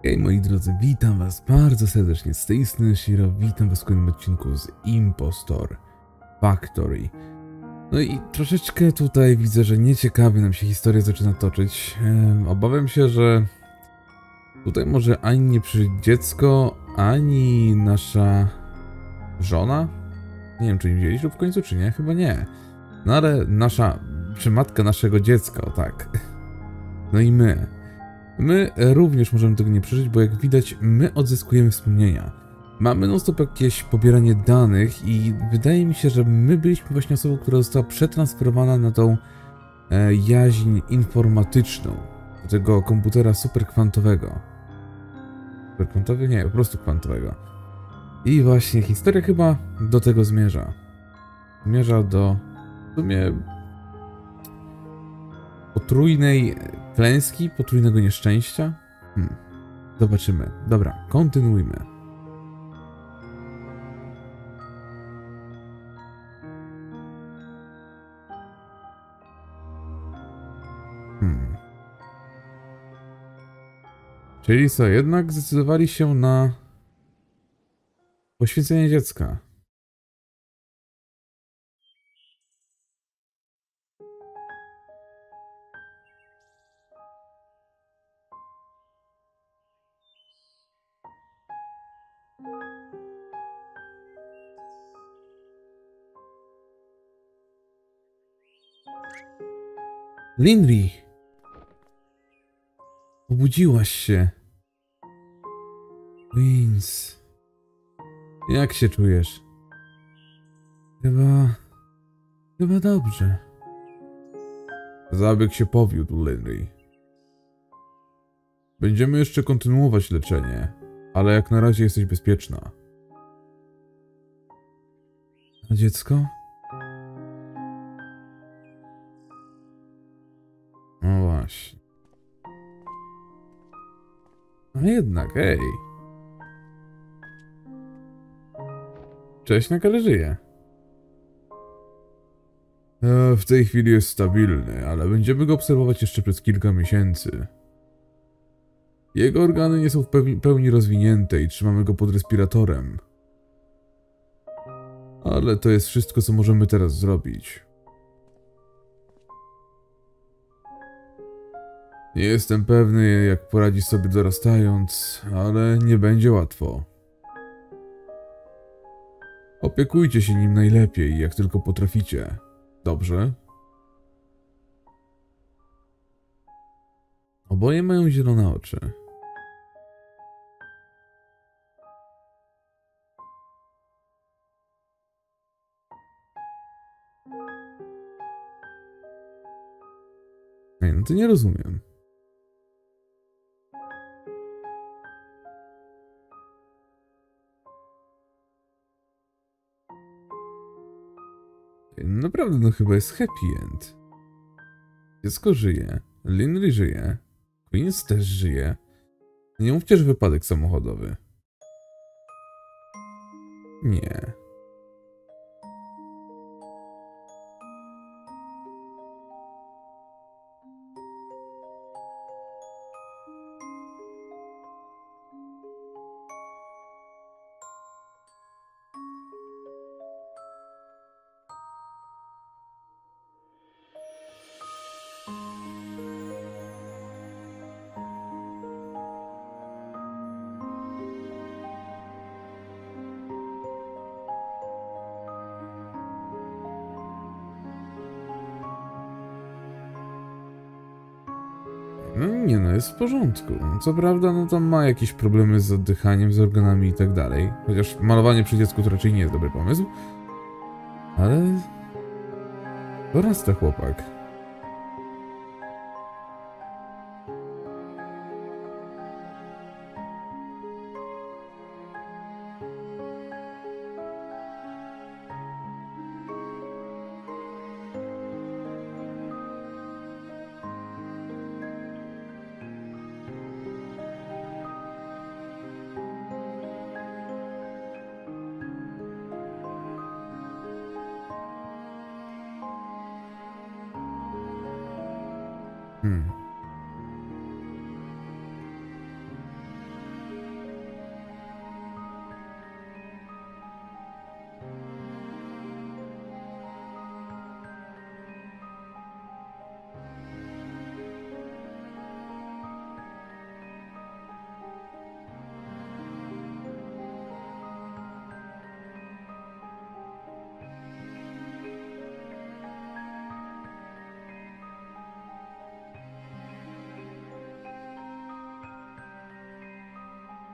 Hej moi drodzy, witam was bardzo serdecznie z tej strony Shiro, witam was w kolejnym odcinku z Impostor Factory. No i troszeczkę tutaj widzę, że nieciekawie nam się historia zaczyna toczyć. Obawiam się, że tutaj może ani nie przyjdzie dziecko, ani nasza żona. Nie wiem, czy nie wzięli ślub w końcu, czy nie, chyba nie. No ale czy matka naszego dziecka, o tak. No i my. My również możemy tego nie przeżyć, bo jak widać, my odzyskujemy wspomnienia. Mamy non-stop jakieś pobieranie danych i wydaje mi się, że my byliśmy właśnie osobą, która została przetransferowana na tą jaźń informatyczną. Do tego komputera superkwantowego. Superkwantowy? Nie, po prostu kwantowego. I właśnie historia chyba do tego zmierza. Zmierza do w sumie potrójnej klęski, potrójnego nieszczęścia? Zobaczymy. Dobra, kontynuujmy. Czyli co, jednak zdecydowali się na poświęcenie dziecka. Linry! Obudziłaś się. Vince. Jak się czujesz? Chyba dobrze. Zabieg się powiódł, Linry. Będziemy jeszcze kontynuować leczenie, ale jak na razie jesteś bezpieczna. A dziecko? No właśnie. A jednak, ej. Wcześniak, ale żyje. W tej chwili jest stabilny, ale będziemy go obserwować jeszcze przez kilka miesięcy. Jego organy nie są w pełni rozwinięte i trzymamy go pod respiratorem. Ale to jest wszystko, co możemy teraz zrobić. Nie jestem pewny, jak poradzi sobie dorastając, ale nie będzie łatwo. Opiekujcie się nim najlepiej, jak tylko potraficie. Dobrze? Oboje mają zielone oczy. Ej, no to nie rozumiem. Ej, no naprawdę, no chyba jest happy end. Dziecko żyje, Linry żyje, Queens też żyje. Nie mówcie, że wypadek samochodowy. Nie. No nie no, jest w porządku. Co prawda, no tam ma jakieś problemy z oddychaniem, z organami i tak dalej. Chociaż malowanie przy dziecku to raczej nie jest dobry pomysł. Ale... dorasta chłopak.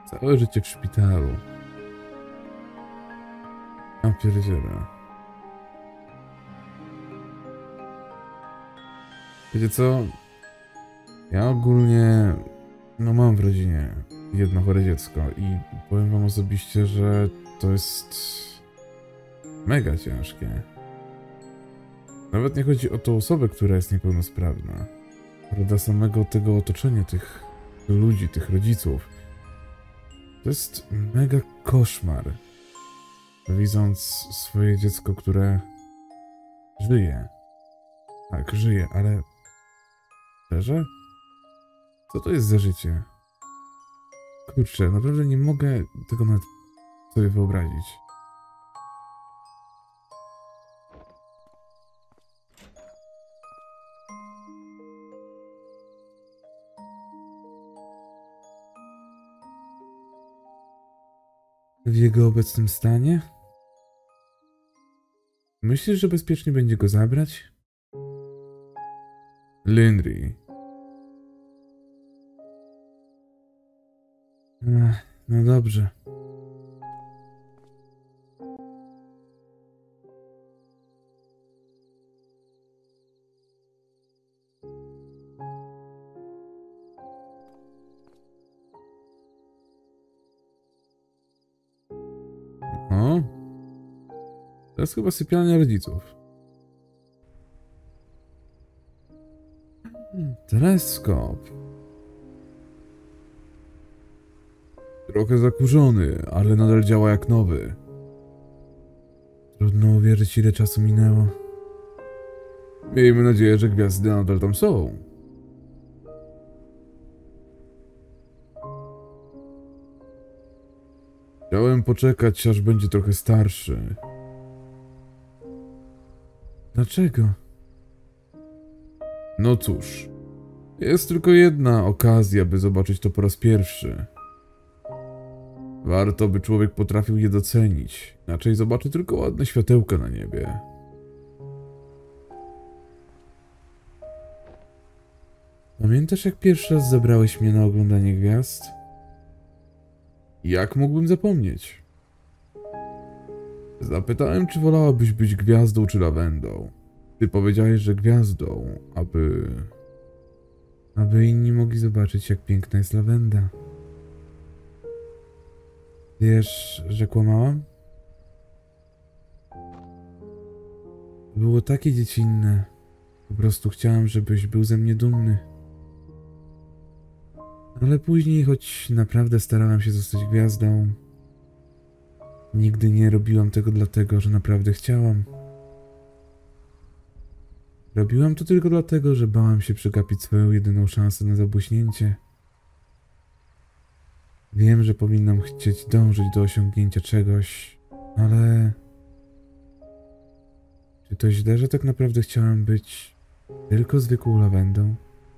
Całe życie w szpitalu. A pierdziele. Wiecie co? Ja ogólnie, no mam w rodzinie jedno chore dziecko i powiem wam osobiście, że to jest mega ciężkie. Nawet nie chodzi o tą osobę, która jest niepełnosprawna. Prawda, samego tego otoczenia, tych ludzi, tych rodziców. To jest mega koszmar. Widząc swoje dziecko, które żyje. Tak, żyje, ale... Szczerze? Co to jest za życie? Kurczę, naprawdę nie mogę tego nawet sobie wyobrazić. W jego obecnym stanie? Myślisz, że bezpiecznie będzie go zabrać? Lindri. No dobrze. O, to jest chyba sypialnia rodziców. Teleskop. Trochę zakurzony, ale nadal działa jak nowy. Trudno uwierzyć, ile czasu minęło. Miejmy nadzieję, że gwiazdy nadal tam są. Chciałem poczekać, aż będzie trochę starszy. Dlaczego? No cóż, jest tylko jedna okazja, by zobaczyć to po raz pierwszy. Warto, by człowiek potrafił je docenić, inaczej zobaczy tylko ładne światełka na niebie. Pamiętasz, jak pierwszy raz zabrałeś mnie na oglądanie gwiazd? Jak mógłbym zapomnieć? Zapytałem, czy wolałabyś być gwiazdą czy lawendą. Ty powiedziałeś, że gwiazdą, aby inni mogli zobaczyć, jak piękna jest lawenda. Wiesz, że kłamałam? Było takie dziecinne. Po prostu chciałam, żebyś był ze mnie dumny. Ale później, choć naprawdę starałam się zostać gwiazdą, nigdy nie robiłam tego dlatego, że naprawdę chciałam. Robiłam to tylko dlatego, że bałam się przegapić swoją jedyną szansę na zabłyśnięcie. Wiem, że powinnam chcieć dążyć do osiągnięcia czegoś, ale... Czy to źle, że tak naprawdę chciałam być tylko zwykłą lawendą?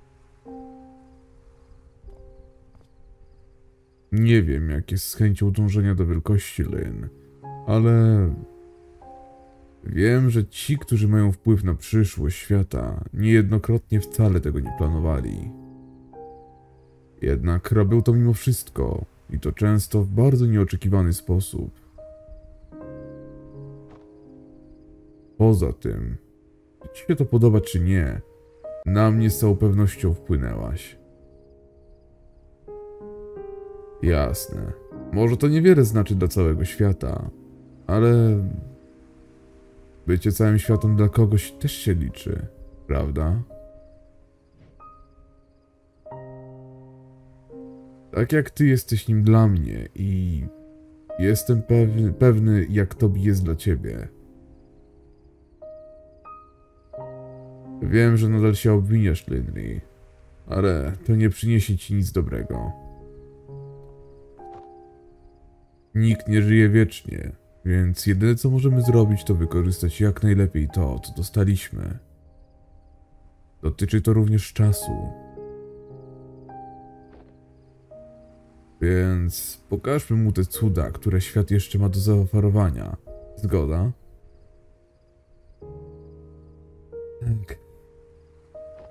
Nie wiem, jak jest z chęcią dążenia do wielkości, Lynn, ale... Wiem, że ci, którzy mają wpływ na przyszłość świata, niejednokrotnie wcale tego nie planowali. Jednak robią to mimo wszystko i to często w bardzo nieoczekiwany sposób. Poza tym, czy ci się to podoba czy nie, na mnie z całą pewnością wpłynęłaś. Jasne, może to niewiele znaczy dla całego świata, ale bycie całym światem dla kogoś też się liczy, prawda? Tak jak ty jesteś nim dla mnie i jestem pewny jak tobie jest dla ciebie. Wiem, że nadal się obwiniasz, Lindley, ale to nie przyniesie ci nic dobrego. Nikt nie żyje wiecznie, więc jedyne co możemy zrobić, to wykorzystać jak najlepiej to, co dostaliśmy. Dotyczy to również czasu. Więc pokażmy mu te cuda, które świat jeszcze ma do zaoferowania. Zgoda? Tak.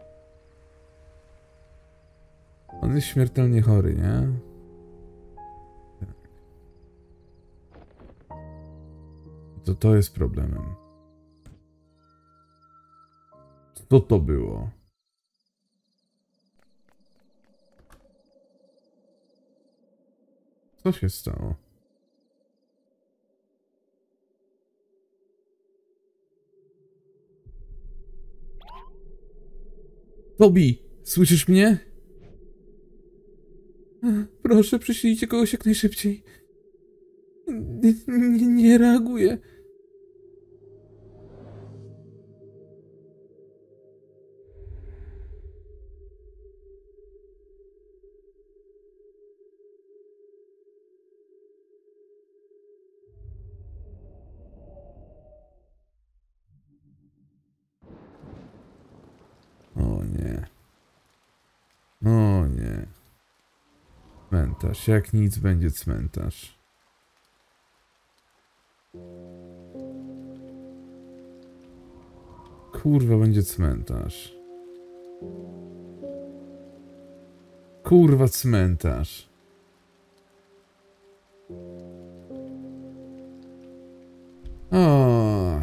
On jest śmiertelnie chory, nie? To jest problemem. Co to było? Co się stało? Tobi, słyszysz mnie? Proszę, przyślijcie kogoś jak najszybciej. Nie reaguję. O nie. O nie. Cmentarz. Jak nic będzie cmentarz. Kurwa, będzie cmentarz. Kurwa, cmentarz. O.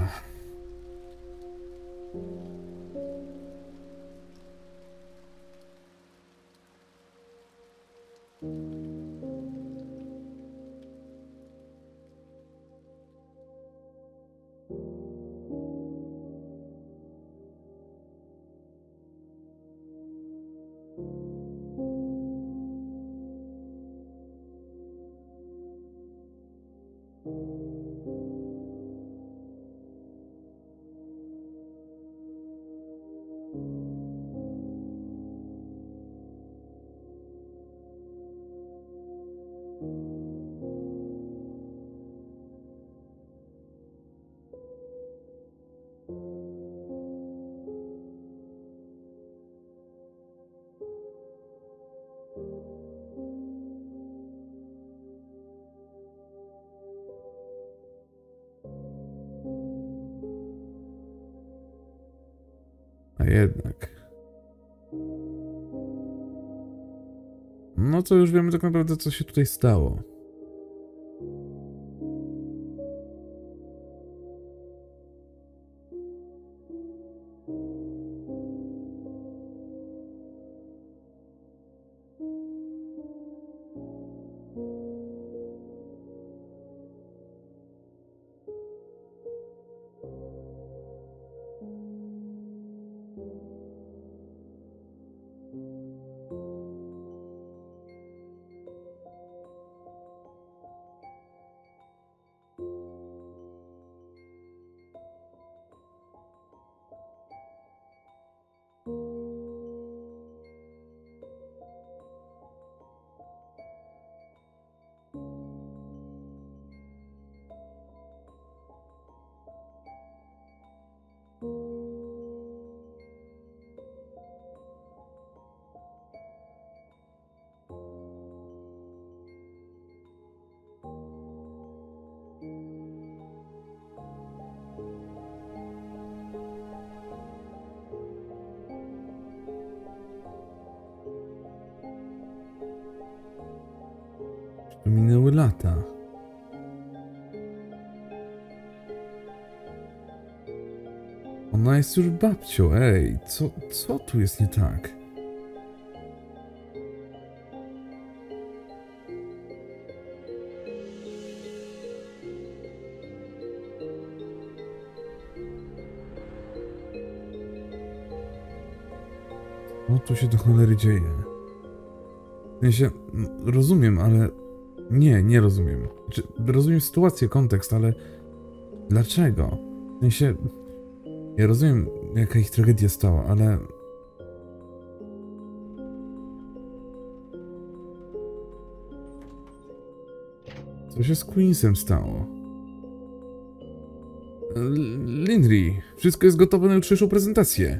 A jednak. No to już wiemy tak naprawdę, co się tutaj stało. Minęły lata. Ona jest już babcią, ej, co tu jest nie tak? Co tu się do cholery dzieje? Ja się rozumiem, ale nie rozumiem. Znaczy, rozumiem sytuację, kontekst, ale dlaczego? Ja rozumiem, jaka ich tragedia stała, ale co się z Queensem stało? Lindri, wszystko jest gotowe na jutrzejszą prezentację.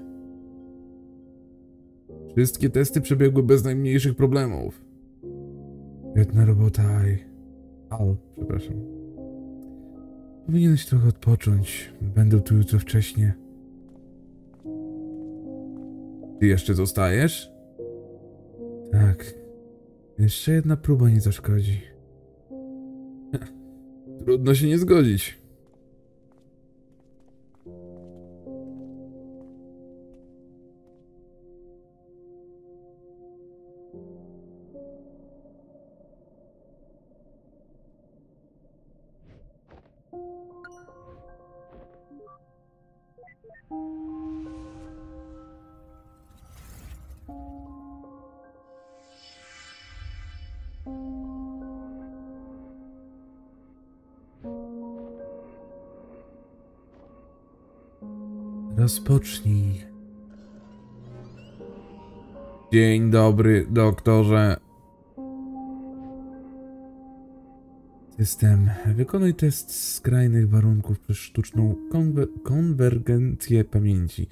Wszystkie testy przebiegły bez najmniejszych problemów. Jedna robota i... przepraszam. Powinieneś trochę odpocząć. Będę tu jutro wcześnie. Ty jeszcze zostajesz? Tak. Jeszcze jedna próba nie zaszkodzi. Trudno się nie zgodzić. Rozpocznij. Dzień dobry, doktorze. System. Wykonuj test skrajnych warunków przez sztuczną konwergencję pamięci.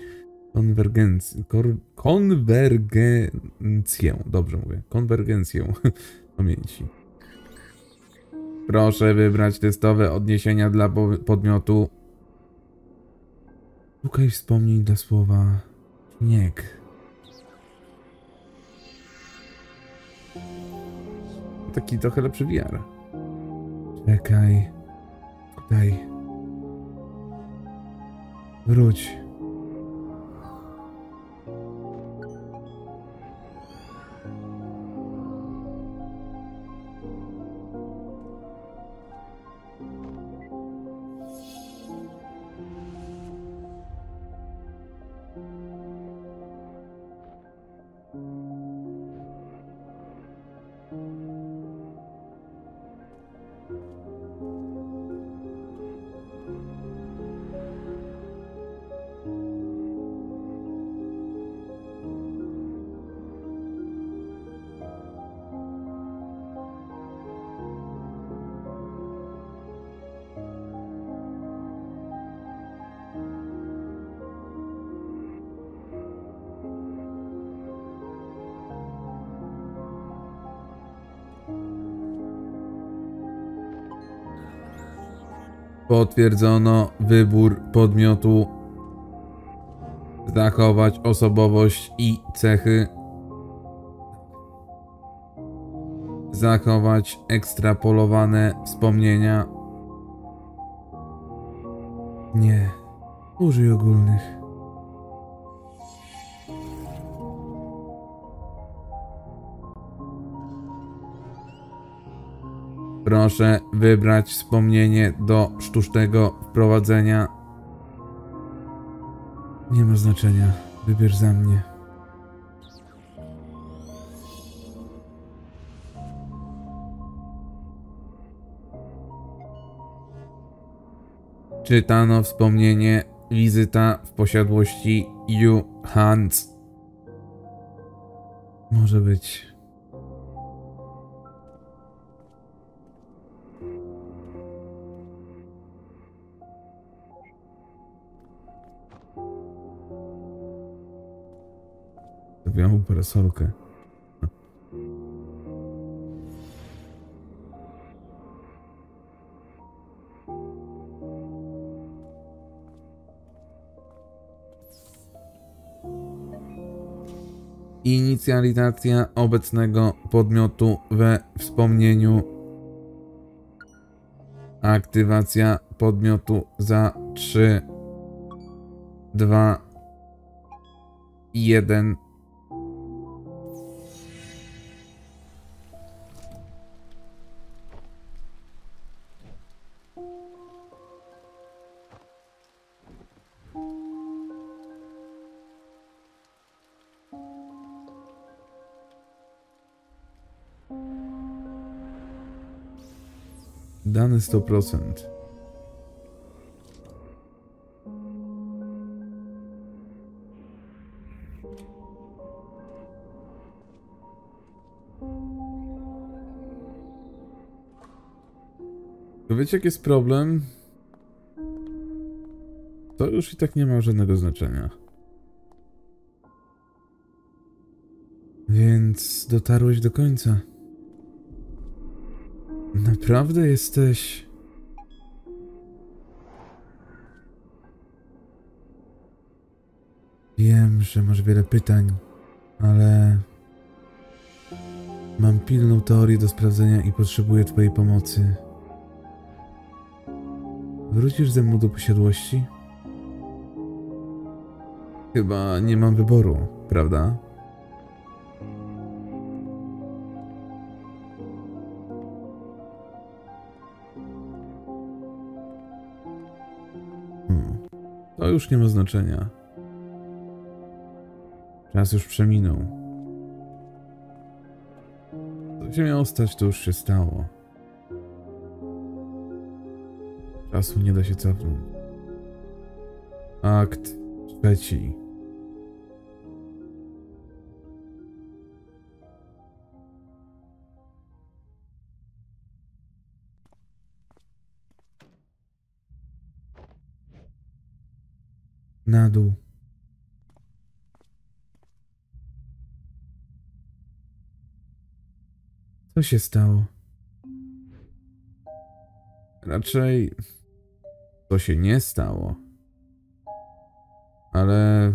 Konwergencję. Dobrze mówię. Konwergencję pamięci. Proszę wybrać testowe odniesienia dla podmiotu. Szukaj wspomnień dla słowa śnieg. Taki trochę lepszy VR. Czekaj. Tutaj. Wróć. Potwierdzono wybór podmiotu. Zachować osobowość i cechy. Zachować ekstrapolowane wspomnienia. Nie. Użyj ogólnych. Proszę wybrać wspomnienie do sztucznego wprowadzenia. Nie ma znaczenia. Wybierz za mnie. Czytano wspomnienie. Wizyta w posiadłości Yu Hans. Może być. Białą parasolkę. Inicjalizacja obecnego podmiotu we wspomnieniu. Aktywacja podmiotu za 3, 2, 1. Dane 100%. To wiecie, jaki jest problem? To już i tak nie ma żadnego znaczenia. Więc dotarłeś do końca. Naprawdę jesteś... Wiem, że masz wiele pytań, ale... Mam pilną teorię do sprawdzenia i potrzebuję twojej pomocy. Wrócisz ze mną do posiadłości? Chyba nie mam wyboru, prawda? To już nie ma znaczenia. Czas już przeminął. Co się miało stać, to już się stało. Czasu nie da się cofnąć. Akt 3. Na dół. Co się stało? Raczej to się nie stało. Ale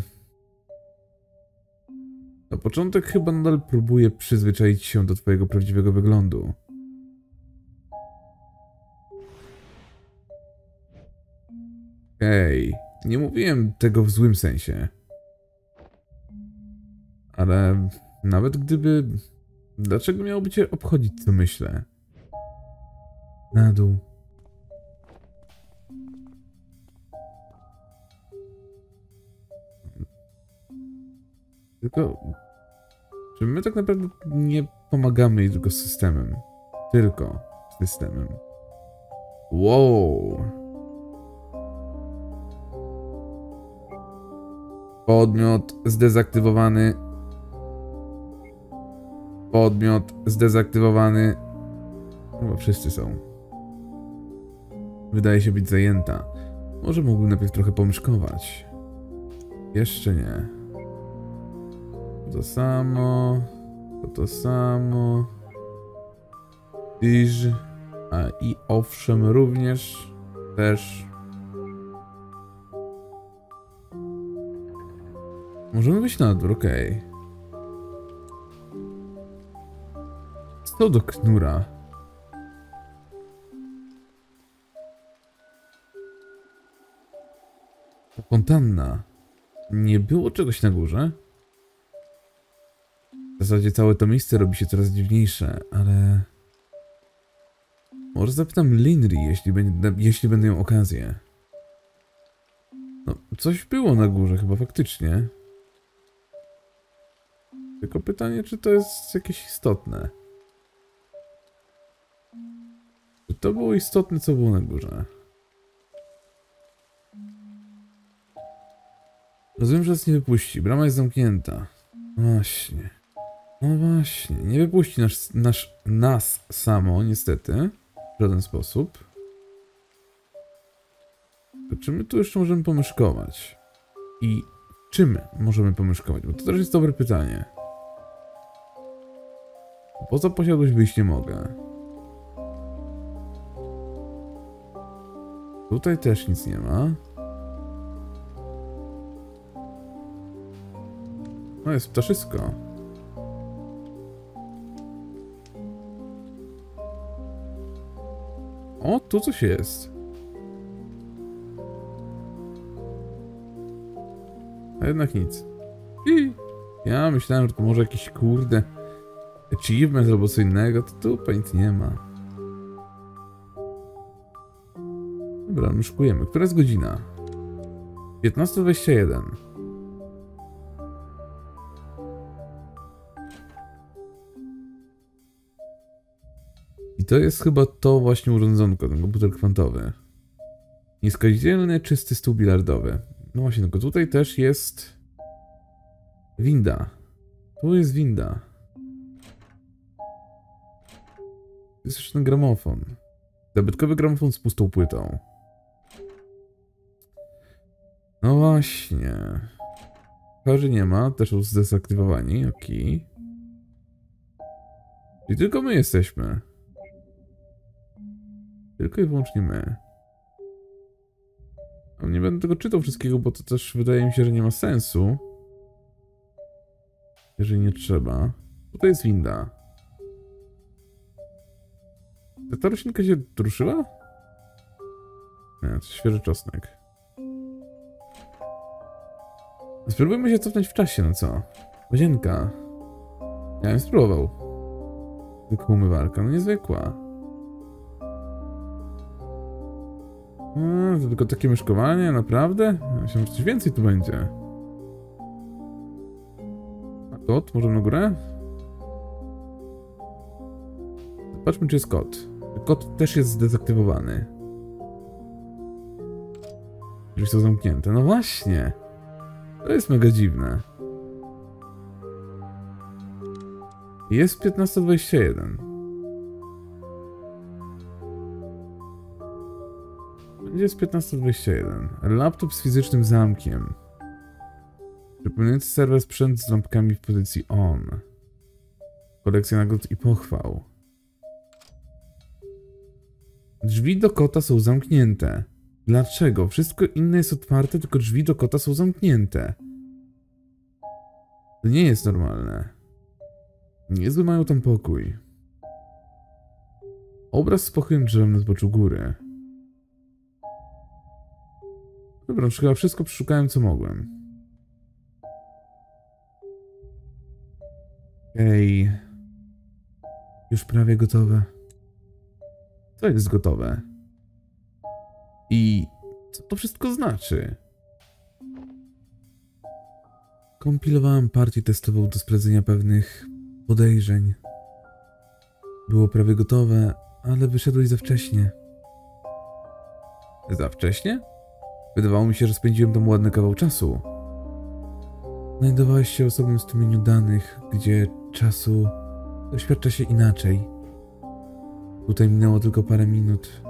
na początek chyba nadal próbuję przyzwyczaić się do twojego prawdziwego wyglądu. Ej, nie mówiłem tego w złym sensie. Ale nawet gdyby... Dlaczego miałoby cię obchodzić, co myślę? Na dół. Tylko... Czy my tak naprawdę nie pomagamy jej tylko systemem? Tylko systemem. Wow! Podmiot zdezaktywowany. Podmiot zdezaktywowany. Chyba wszyscy są. Wydaje się być zajęta. Może mógłbym najpierw trochę pomyszkować. Jeszcze nie. To samo. To samo. Iż. A i owszem, również. Też. Możemy wyjść na dwór, okej. Co do knura? To fontanna. Nie było czegoś na górze? W zasadzie całe to miejsce robi się coraz dziwniejsze, ale... Może zapytam Linry, jeśli będę miał okazję. No, coś było na górze chyba faktycznie. Tylko pytanie, czy to jest jakieś istotne? Czy to było istotne, co było na górze? Rozumiem, że nas nie wypuści. Brama jest zamknięta. Właśnie. No właśnie. Nie wypuści nas samo, niestety. W żaden sposób. To czy my tu jeszcze możemy pomyszkować? I czym możemy pomyszkować? Bo to też jest dobre pytanie. Poza posiadłość wyjść nie mogę. Tutaj też nic nie ma. No jest ptaszysko. O, tu coś jest. A jednak nic. Ja myślałem, że to może jakiś kurde achievement albo co innego, to tu nic nie ma. Dobra, myszkujemy. Która jest godzina? 15:21. I to jest chyba to właśnie urządzonko, ten komputer kwantowy. Niskodzielny, czysty stół bilardowy. No właśnie, tylko tutaj też jest winda. Tu jest winda. To jest jeszcze ten gramofon. Zabytkowy gramofon z pustą płytą. No właśnie. Chorzy nie ma, też już zdezaktywowani, okej. I tylko my jesteśmy. Tylko i wyłącznie my. No, nie będę tego czytał wszystkiego, bo to też wydaje mi się, że nie ma sensu. Jeżeli nie trzeba. Tutaj jest winda. Ta roślinka się ruszyła? Nie, to świeży czosnek. Spróbujmy się cofnąć w czasie, no co? Łazienka. Ja bym spróbował. Tylko umywalka, no niezwykła. To tylko takie mieszkowanie, naprawdę? Myślałem, że coś więcej tu będzie. A kot? Może na górę? Zobaczmy, czy jest kot. Kot też jest zdezaktywowany. Drzwi są zamknięte. No właśnie. To jest mega dziwne. Jest 15:21. Będzie jest 15:21. Laptop z fizycznym zamkiem. Przypominający serwer sprzęt z lampkami w pozycji on. Kolekcja nagród i pochwał. Drzwi do kota są zamknięte. Dlaczego? Wszystko inne jest otwarte, tylko drzwi do kota są zamknięte. To nie jest normalne. Niezły mają tam pokój. Obraz z pokojowym drzewem na zboczu góry. Dobra, już chyba wszystko przeszukałem, co mogłem. Okej. Już prawie gotowe. Co jest gotowe? I co to wszystko znaczy? Kompilowałem partię testową do sprawdzenia pewnych podejrzeń. Było prawie gotowe, ale wyszedłeś za wcześnie. Za wcześnie? Wydawało mi się, że spędziłem tam ładny kawał czasu. Znajdowałeś się w osobnym strumieniu danych, gdzie czasu doświadcza się inaczej. Tutaj minęło tylko parę minut.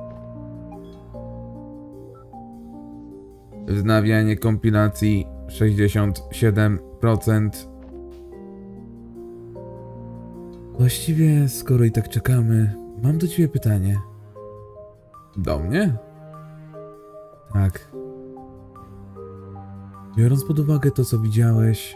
Wznawianie kompilacji 67%. Właściwie, skoro i tak czekamy, mam do ciebie pytanie. Do mnie? Tak. Biorąc pod uwagę to, co widziałeś...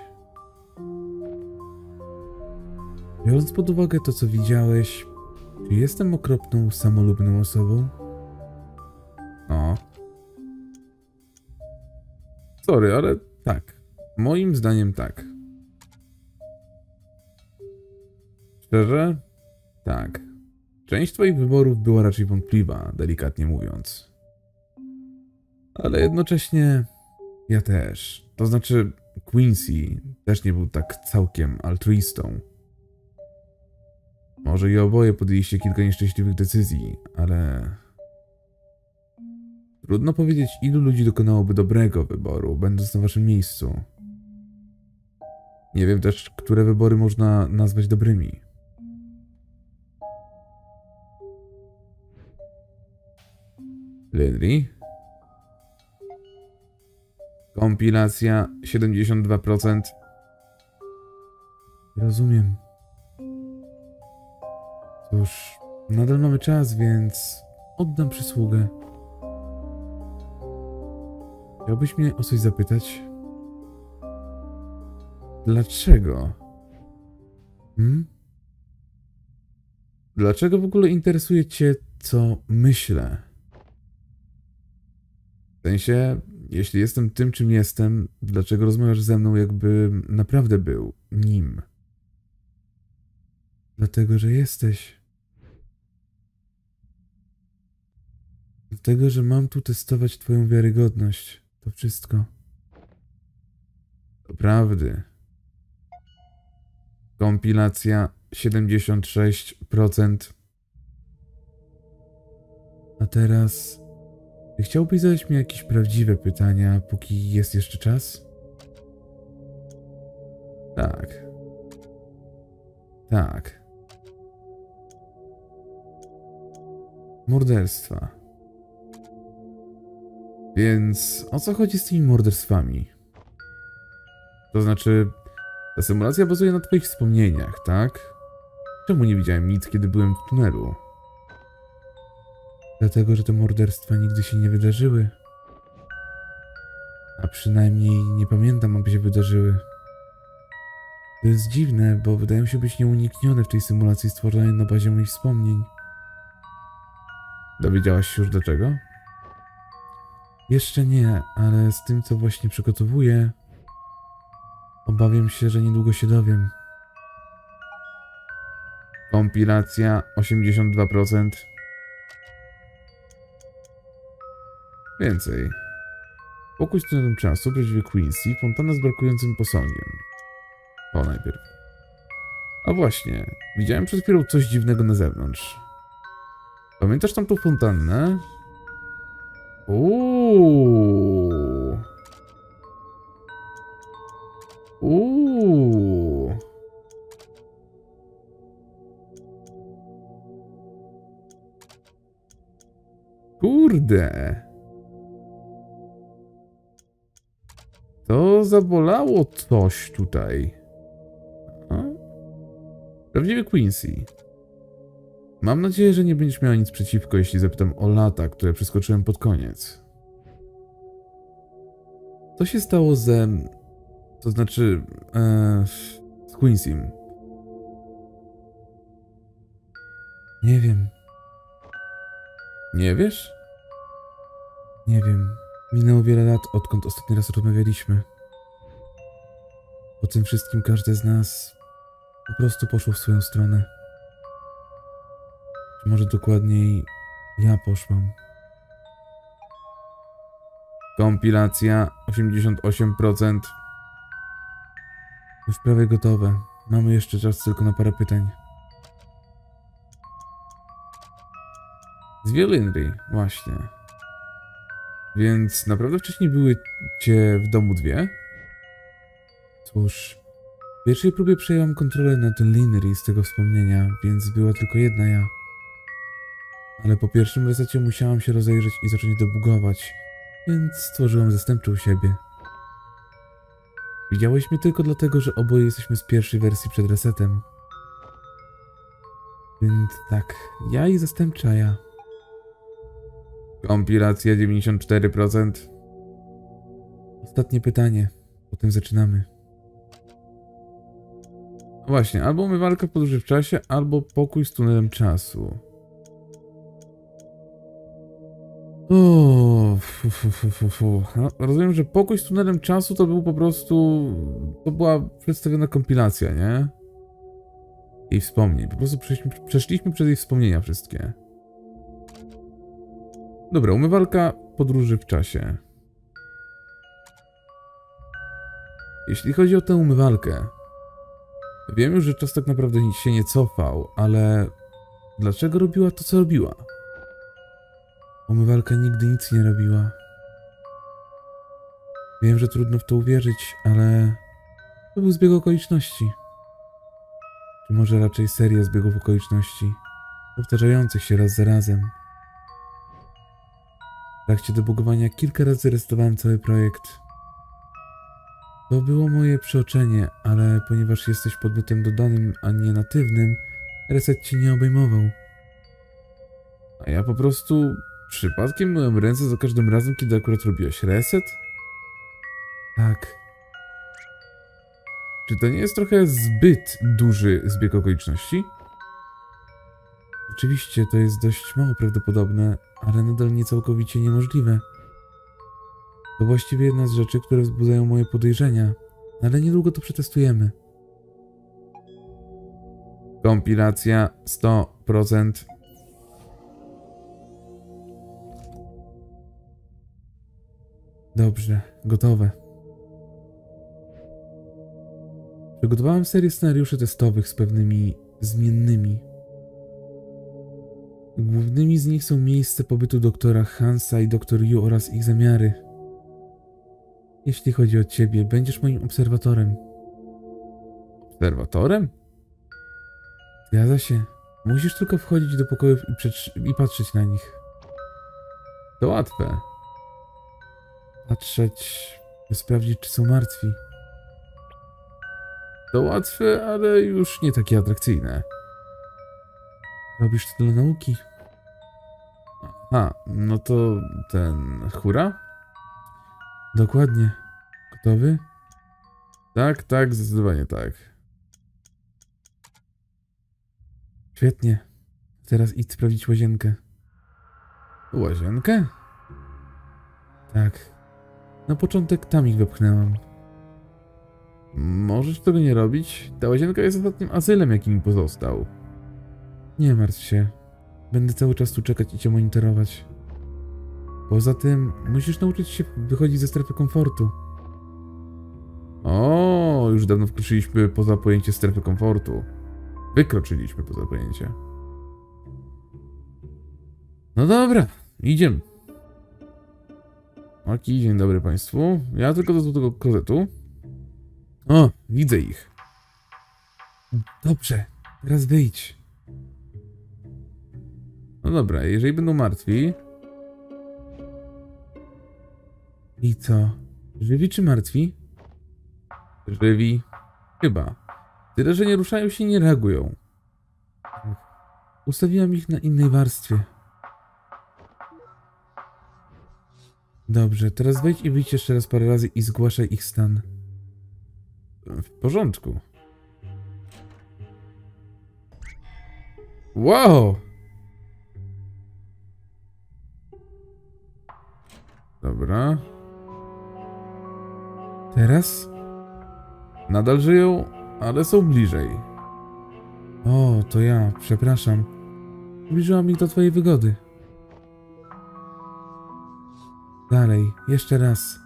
Czy jestem okropną, samolubną osobą? O. Sorry, ale tak. Moim zdaniem tak. Szczerze? Tak. Część twoich wyborów była raczej wątpliwa, delikatnie mówiąc. Ale jednocześnie ja też. To znaczy Quincy też nie był tak całkiem altruistą. Może i oboje podjęliście kilka nieszczęśliwych decyzji, ale... Trudno powiedzieć, ilu ludzi dokonałoby dobrego wyboru, będąc na waszym miejscu. Nie wiem też, które wybory można nazwać dobrymi. Lydri? Kompilacja 72%. Rozumiem. Cóż, nadal mamy czas, więc oddam przysługę. Chciałbyś mnie o coś zapytać? Dlaczego? Dlaczego w ogóle interesuje cię, co myślę? W sensie, jeśli jestem tym, czym jestem, dlaczego rozmawiasz ze mną, jakby naprawdę był nim? Dlatego, że jesteś. Dlatego, że mam tu testować twoją wiarygodność. To wszystko. Doprawdy. Kompilacja 76%. A teraz... Czy chciałbyś zadać mi jakieś prawdziwe pytania, póki jest jeszcze czas? Tak. Tak. Morderstwa. Więc o co chodzi z tymi morderstwami? To znaczy, ta symulacja bazuje na twoich wspomnieniach, tak? Czemu nie widziałem nic, kiedy byłem w tunelu? Dlatego, że te morderstwa nigdy się nie wydarzyły. A przynajmniej nie pamiętam, aby się wydarzyły. To jest dziwne, bo wydają się być nieuniknione w tej symulacji stworzonej na bazie moich wspomnień. Dowiedziałaś się już dlaczego? Jeszcze nie, ale z tym, co właśnie przygotowuję, obawiam się, że niedługo się dowiem. Kompilacja 82%. Więcej. Pokój z tunelem czasu, prawdziwy Quincy, fontana z brakującym posągiem. To najpierw. A właśnie, widziałem przed chwilą coś dziwnego na zewnątrz. Pamiętasz tamtą fontannę? Uuu. Uuu. Kurde. To zabolało coś tutaj. A? Prawdziwy Quincy. Mam nadzieję, że nie będziesz miała nic przeciwko, jeśli zapytam o lata, które przeskoczyłem pod koniec. Co się stało ze... To znaczy... z Quincy'm? Nie wiem. Nie wiesz? Nie wiem. Minęło wiele lat, odkąd ostatni raz rozmawialiśmy. Po tym wszystkim każde z nas po prostu poszło w swoją stronę. Czy może dokładniej ja poszłam. Kompilacja 88%. Już prawie gotowe. Mamy jeszcze czas tylko na parę pytań. Z Violinry, właśnie. Więc naprawdę wcześniej były cię w domu dwie? Cóż, w pierwszej próbie przejęłam kontrolę nad Linry z tego wspomnienia, więc była tylko jedna ja. Ale po pierwszym resecie musiałam się rozejrzeć i zacząć debugować, więc stworzyłam zastępczą siebie. Widziałeś mnie tylko dlatego, że oboje jesteśmy z pierwszej wersji przed resetem. Więc tak, ja i zastępcza ja. Kompilacja 94%. Ostatnie pytanie, potem zaczynamy. No właśnie, albo umywalka podróży w czasie, albo pokój z tunelem czasu. No, rozumiem, że pokój z tunelem czasu to był po prostu... To była przedstawiona kompilacja, nie? Jej wspomnień. Po prostu przeszliśmy przez jej wspomnienia wszystkie. Dobra, umywalka podróży w czasie. Jeśli chodzi o tę umywalkę, wiem już, że czas tak naprawdę nic się nie cofał, ale dlaczego robiła to, co robiła? Umywalka nigdy nic nie robiła. Wiem, że trudno w to uwierzyć, ale to był zbieg okoliczności. Czy może raczej seria zbiegów okoliczności, powtarzających się raz za razem. W trakcie debugowania kilka razy resetowałem cały projekt. To było moje przeoczenie, ale ponieważ jesteś podmiotem dodanym, a nie natywnym, reset ci nie obejmował. A ja po prostu przypadkiem myłem ręce za każdym razem, kiedy akurat robiłeś reset? Tak. Czy to nie jest trochę zbyt duży zbieg okoliczności? Oczywiście to jest dość mało prawdopodobne, ale nadal nie całkowicie niemożliwe. To właściwie jedna z rzeczy, które wzbudzają moje podejrzenia, ale niedługo to przetestujemy. Kompilacja 100%. Dobrze, gotowe. Przygotowałem serię scenariuszy testowych z pewnymi zmiennymi. Głównymi z nich są miejsce pobytu doktora Hansa i dr Yu oraz ich zamiary. Jeśli chodzi o ciebie, będziesz moim obserwatorem. Obserwatorem? Zgadza się. Musisz tylko wchodzić do pokojów i patrzeć na nich. To łatwe. Patrzeć, by sprawdzić, czy są martwi. To łatwe, ale już nie takie atrakcyjne. Robisz to dla nauki? Aha, no to ten... Hura? Dokładnie. Gotowy? Tak, zdecydowanie tak. Świetnie. Teraz idź sprawdzić łazienkę. Łazienkę? Tak. Na początek tam ich wepchnęłam. Możesz tego nie robić? Ta łazienka jest ostatnim azylem, jaki mi pozostał. Nie martw się. Będę cały czas tu czekać i cię monitorować. Poza tym, musisz nauczyć się wychodzić ze strefy komfortu. O, już dawno wkroczyliśmy poza pojęcie strefy komfortu. Wykroczyliśmy poza pojęcie. No dobra, idziemy. Okej, dzień dobry państwu. Ja tylko do tego klozetu. O, widzę ich. Dobrze, teraz wyjdź. No dobra, jeżeli będą martwi... I co? Żywi czy martwi? Żywi. Chyba. Tyle, że nie ruszają się i nie reagują. Ustawiłam ich na innej warstwie. Dobrze, teraz wejdź i wyjdź jeszcze raz parę razy i zgłaszaj ich stan. W porządku. Wow! Dobra. Teraz? Nadal żyją, ale są bliżej. O, to ja, przepraszam. Zbliżyłam ich do twojej wygody. Dalej, jeszcze raz.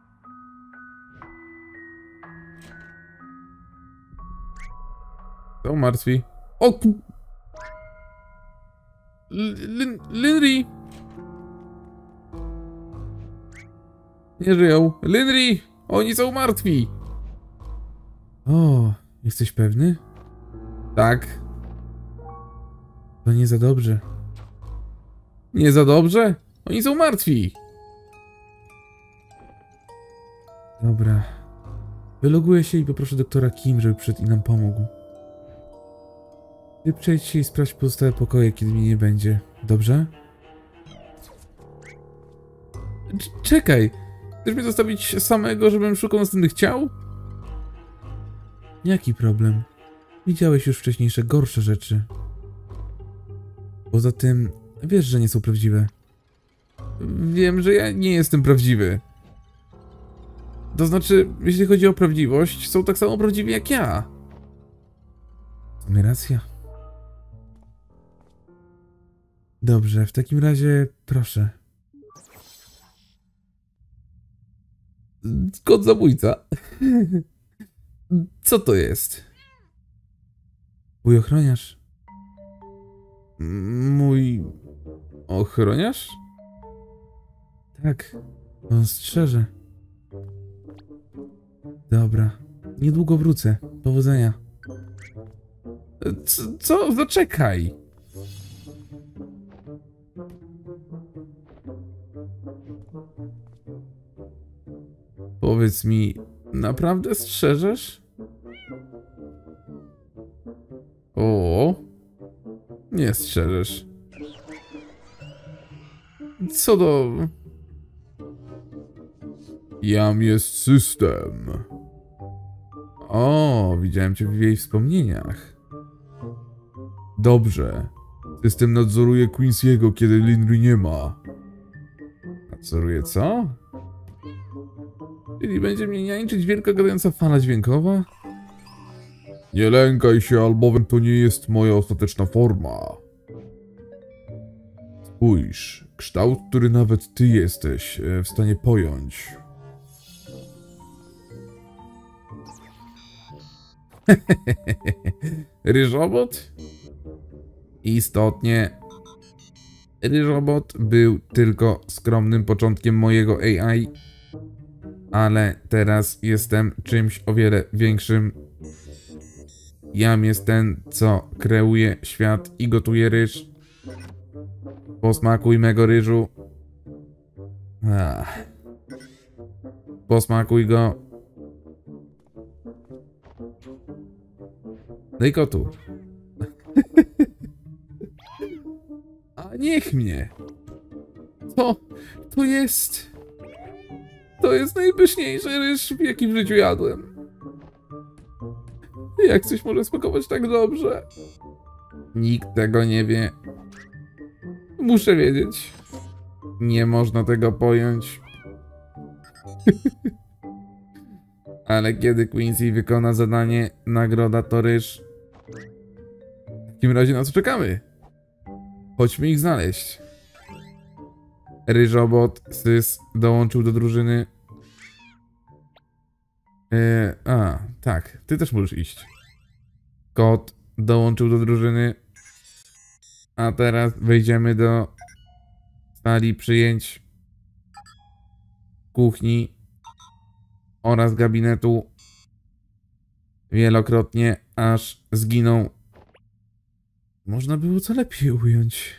Są martwi. O! Linry! Nie żyją. Linry! Oni są martwi! O, jesteś pewny? Tak. To nie za dobrze. Nie za dobrze? Oni są martwi! Dobra. Wyloguję się i poproszę doktora Kim, żeby przyszedł i nam pomógł. Ty przejdź się i sprawdź pozostałe pokoje, kiedy mnie nie będzie. Dobrze? Czekaj! Chcesz mnie zostawić samego, żebym szukał następnych ciał? Jaki problem? Widziałeś już wcześniejsze gorsze rzeczy. Poza tym, wiesz, że nie są prawdziwe. Wiem, że ja nie jestem prawdziwy. To znaczy, jeśli chodzi o prawdziwość, są tak samo prawdziwi jak ja. W sumie racja. Dobrze, w takim razie proszę. Kot zabójca. Co to jest? Mój ochroniarz. Mój... ochroniarz? Tak, on strzeże. Dobra, niedługo wrócę. Powodzenia. Co? Zaczekaj! Powiedz mi, naprawdę strzeżesz? O, nie strzeżesz. Co do... Jam jest system. O, widziałem cię w jej wspomnieniach. Dobrze. System nadzoruje Quincy'ego, kiedy Linry nie ma. Nadzoruje co? Czyli będzie mnie niańczyć wielka gadająca fala dźwiękowa? Nie lękaj się, albowiem to nie jest moja ostateczna forma. Spójrz, kształt, który nawet ty jesteś w stanie pojąć. Ryżobot? Istotnie. Ryżobot był tylko skromnym początkiem mojego AI, ale teraz jestem czymś o wiele większym. Jam jest ten, co kreuje świat i gotuje ryż. Posmakuj mego ryżu. Posmakuj go. Daj kotu. A niech mnie. To jest... To jest najpyszniejszy ryż, jaki w życiu jadłem. Jak coś może smakować tak dobrze? Nikt tego nie wie. Muszę wiedzieć. Nie można tego pojąć. Ale kiedy Quincy wykona zadanie, nagroda to ryż. W takim razie na co czekamy? Chodźmy ich znaleźć. Ryżobot, Sys dołączył do drużyny. Tak, ty też możesz iść. Kot dołączył do drużyny. A teraz wejdziemy do sali przyjęć, kuchni oraz gabinetu wielokrotnie, aż zginął. Można było co lepiej ująć.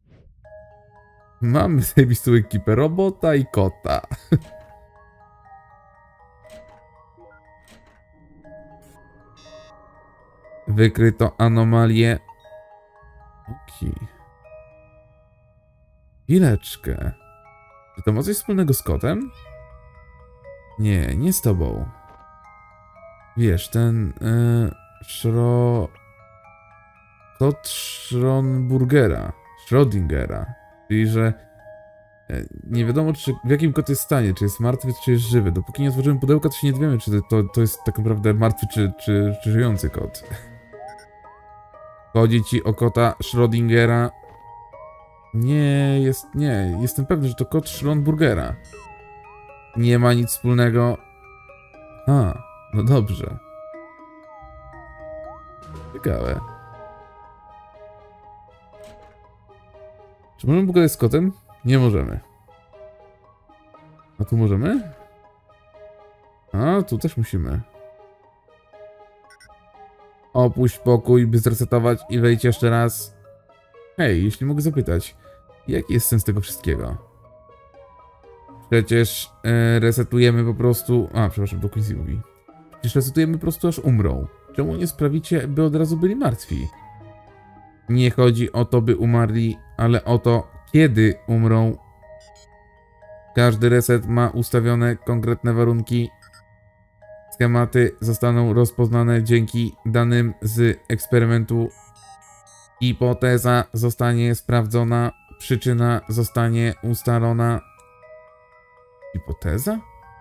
Mamy zajebistą ekipę robota i kota. Wykryto anomalię. Okej. Chwileczkę. Czy to ma coś wspólnego z kotem? Nie, nie z tobą. Wiesz, ten... Kot Schrödingera. Czyli, że... nie wiadomo, w jakim kot jest stanie. Czy jest martwy, czy jest żywy. Dopóki nie otworzymy pudełka, to się nie dowiemy, czy to jest tak naprawdę martwy, czy żyjący kot. Chodzi ci o kota Schrödingera. Nie, jestem pewny, że to kot Schrödingera. Nie ma nic wspólnego. No dobrze. Ciekawe. Czy możemy pogadać z kotem? Nie możemy. A tu możemy? A, tu też musimy. Opuść pokój, by zresetować i wejdź jeszcze raz. Hej, jeśli mogę zapytać, jaki jest sens tego wszystkiego? Przecież resetujemy po prostu... przepraszam, to Quincy mówi. Przecież resetujemy po prostu, aż umrą. Czemu nie sprawicie, by od razu byli martwi? Nie chodzi o to, by umarli, ale o to, kiedy umrą. Każdy reset ma ustawione konkretne warunki. Schematy zostaną rozpoznane dzięki danym z eksperymentu. Hipoteza zostanie sprawdzona. Przyczyna zostanie ustalona. Hipoteza?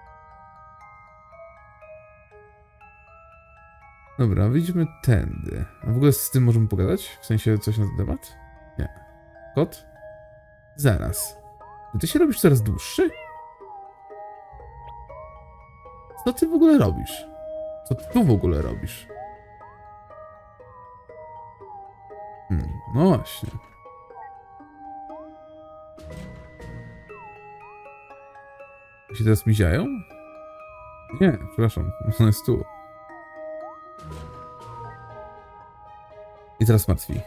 Dobra, wyjdźmy tędy. A w ogóle z tym możemy pogadać? W sensie coś na ten temat? Nie. Kot? Zaraz. Ty się robisz coraz dłuższy? Co ty w ogóle robisz? Co ty tu w ogóle robisz? No właśnie. Się teraz miziają? Nie, przepraszam. On jest tu. I teraz martwi.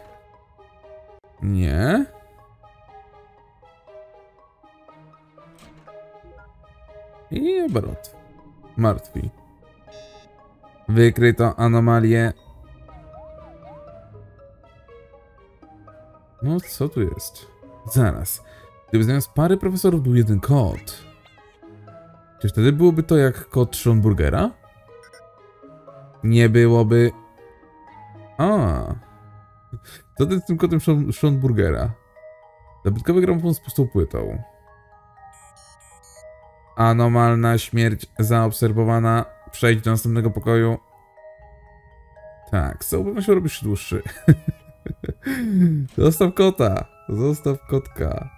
Nie. I obrot. Martwi. Wykryto anomalię. No co tu jest? Zaraz. Gdyby zamiast pary profesorów był jeden kot. Czy wtedy byłoby to jak kot Schrödingera? Nie byłoby... Co to jest z tym kotem Schrödingera? Zabytkowy gramofon z pustą płytą. Anomalna śmierć zaobserwowana. Przejdź do następnego pokoju. Tak, z całą pewnością robisz się dłuższy. Zostaw kota. Zostaw kotka.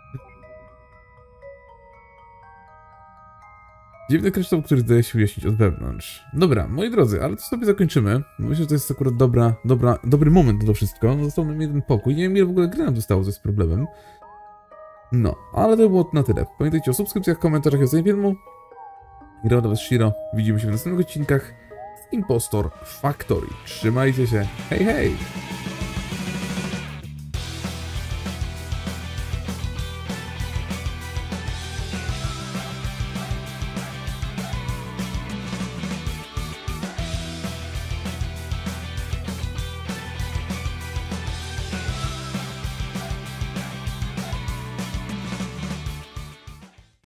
Dziwny kryształ, który zdaje się wyjaśnić od wewnątrz. Dobra, moi drodzy, ale to sobie zakończymy. Myślę, że to jest akurat dobry moment na to wszystko. Został nam jeden pokój. Nie wiem, ile w ogóle gry nam zostało, to jest problemem. No, ale to było na tyle. Pamiętajcie o subskrypcjach, komentarzach i ocenie filmu. Grał dla was Shiro. Widzimy się w następnych odcinkach z Impostor Factory. Trzymajcie się. Hej, hej!